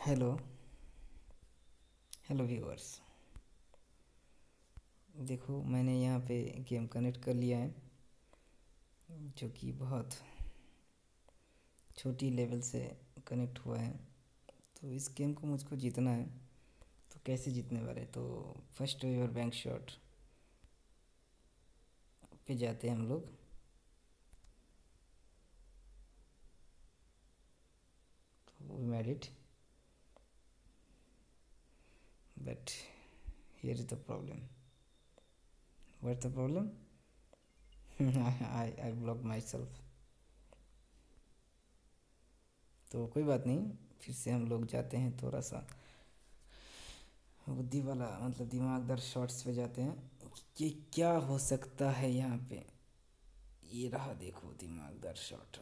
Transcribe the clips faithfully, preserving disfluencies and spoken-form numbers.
Hello hello viewers. देखो मैंने यहाँ पे गेम कनेक्ट कर लिया है जो कि बहुत छोटी लेवल से कनेक्ट हुआ है। तो इस गेम को मुझको जीतना है। तो कैसे जीतने वाले, तो फर्स्ट वेवर बैंक शॉट पे जाते हैं हम लोग। तो we made it, but here is the problem. What's the problem? I I block myself. तो कोई बात नहीं, फिर से हम लोग जाते हैं थोड़ा सा बुद्धि वाला मतलब दिमागदार शॉट्स पे जाते हैं कि क्या हो सकता है यहाँ पे। ये रहा, देखो दिमागदार शॉट।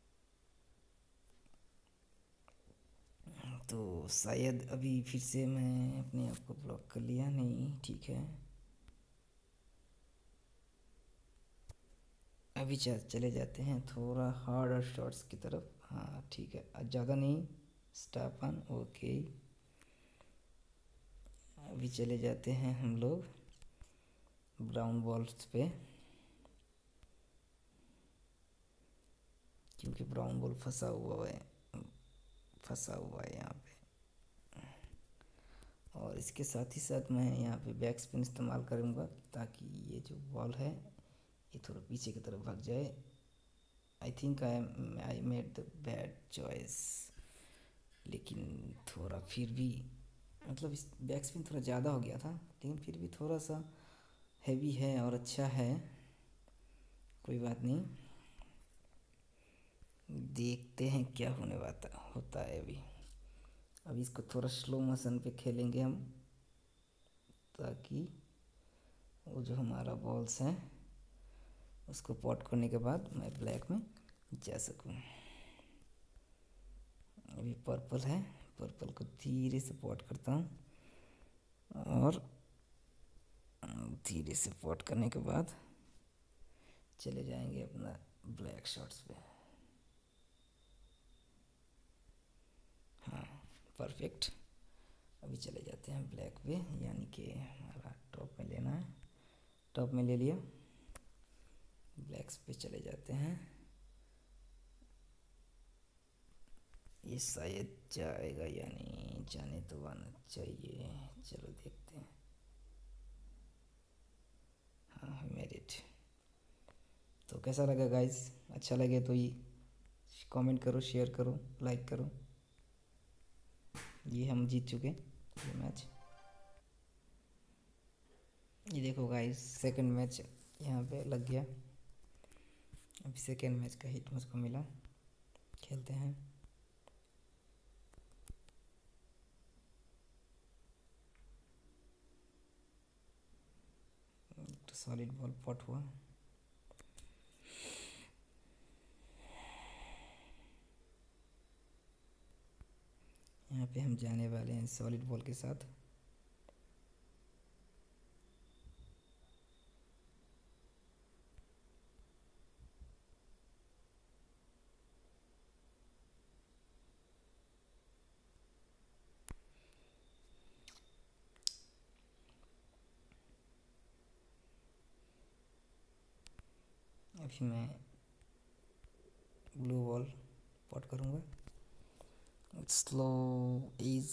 तो शायद अभी फिर से मैं अपने आप को ब्लॉक कर लिया, नहीं ठीक है। अभी चले जाते हैं थोड़ा हार्डर शॉट्स की तरफ। हाँ ठीक है, ज़्यादा नहीं, स्टॉप ऑन, ओके। अभी चले जाते हैं हम लोग ब्राउन बॉल्स पे, क्योंकि ब्राउन बॉल फंसा हुआ है फंसा हुआ है यहाँ पे। और इसके साथ ही साथ मैं यहाँ पे बैक स्पिन इस्तेमाल करूँगा ताकि ये जो बॉल है ये थोड़ा पीछे की तरफ भाग जाए। I think I I made the bad choice, लेकिन थोड़ा फिर भी मतलब इस बैक स्पिन थोड़ा ज़्यादा हो गया था, लेकिन फिर भी थोड़ा सा हैवी है और अच्छा है। कोई बात नहीं, देखते हैं क्या होने वाला होता है। अभी अभी इसको थोड़ा स्लो मोशन पे खेलेंगे हम, ताकि वो जो हमारा बॉल्स हैं उसको पॉट करने के बाद मैं ब्लैक में जा सकूं। अभी पर्पल है, पर्पल को धीरे से पॉट करता हूँ और धीरे से पॉट करने के बाद चले जाएंगे अपना ब्लैक शॉट्स पे। हाँ परफेक्ट। अभी चले जाते हैं ब्लैक पे, यानी कि हमारा टॉप में लेना है। टॉप में ले लिया, ब्लैक्स पे चले जाते हैं। ये शायद जाएगा या नहीं, जाने तो आना चाहिए, चलो देखते हैं। हाँ मेड इट। तो कैसा लगा गाइस? अच्छा लगे तो ये कमेंट करो, शेयर करो, लाइक करो। ये हम जीत चुके ये मैच। ये देखो गाइस, सेकंड मैच यहाँ पे लग गया। अभी सेकंड मैच का हिट मुझको मिला, खेलते हैं। तो सॉलिड बॉल पॉट हुआ। यहाँ पे हम जाने वाले हैं सॉलिड बॉल के साथ। अभी मैं ब्लू बॉल पॉट करूँगा। स्लो इज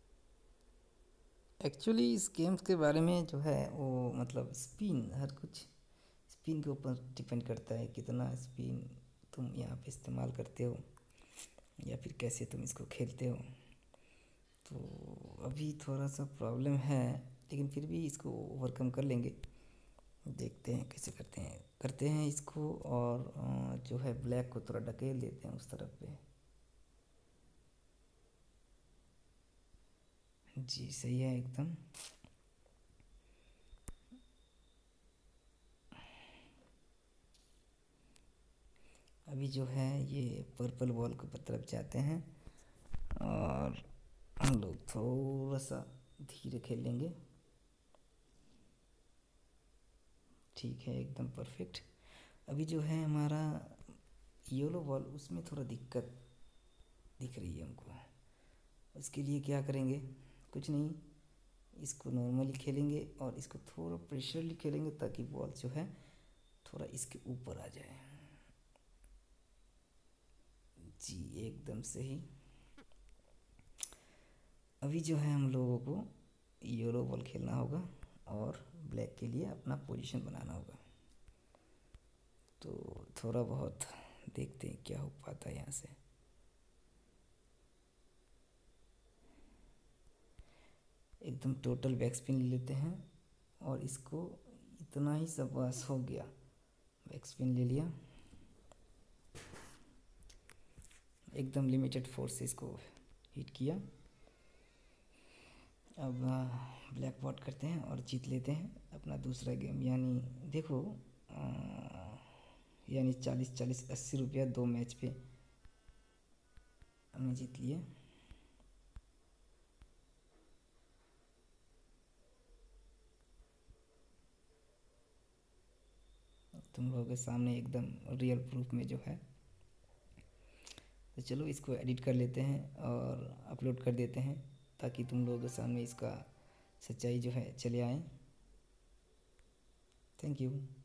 एक्चुअली इस गेम्स के बारे में जो है वो मतलब स्पिन, हर कुछ स्पिन के ऊपर डिपेंड करता है, कितना स्पिन तुम यहाँ पे इस्तेमाल करते हो या फिर कैसे तुम इसको खेलते हो। तो अभी थोड़ा सा प्रॉब्लम है, लेकिन फिर भी इसको ओवरकम कर लेंगे। देखते हैं कैसे करते हैं करते हैं इसको। और जो है ब्लैक को थोड़ा ढकेल देते हैं उस तरफ पे। जी सही है एकदम। अभी जो है ये पर्पल बॉल की तरफ जाते हैं और हम लोग थोड़ा सा धीरे खेलेंगे। ठीक है एकदम परफेक्ट। अभी जो है हमारा येलो बॉल, उसमें थोड़ा दिक्कत दिख रही है हमको। उसके लिए क्या करेंगे, कुछ नहीं, इसको नॉर्मली खेलेंगे और इसको थोड़ा प्रेशरली खेलेंगे ताकि बॉल जो है थोड़ा इसके ऊपर आ जाए। जी एकदम सही। अभी जो है हम लोगों को येलो बॉल खेलना होगा और ब्लैक के लिए अपना पोजीशन बनाना होगा। तो थोड़ा बहुत देखते हैं क्या हो पाता है यहाँ से। एकदम टोटल बैक स्पिन ले लेते हैं और इसको इतना ही सब बस हो गया, बैक स्पिन ले लिया, एकदम लिमिटेड फोर्स से इसको हिट किया। अब ब्लैक बॉट करते हैं और जीत लेते हैं अपना दूसरा गेम। यानी देखो यानी चालीस चालीस अस्सी रुपया दो मैच पे हमने जीत लिए। तुम लोगों के सामने एकदम रियल प्रूफ में जो है। तो चलो इसको एडिट कर लेते हैं और अपलोड कर देते हैं ताकि तुम लोगों के सामने इसका सच्चाई जो है चले आए। Thank you.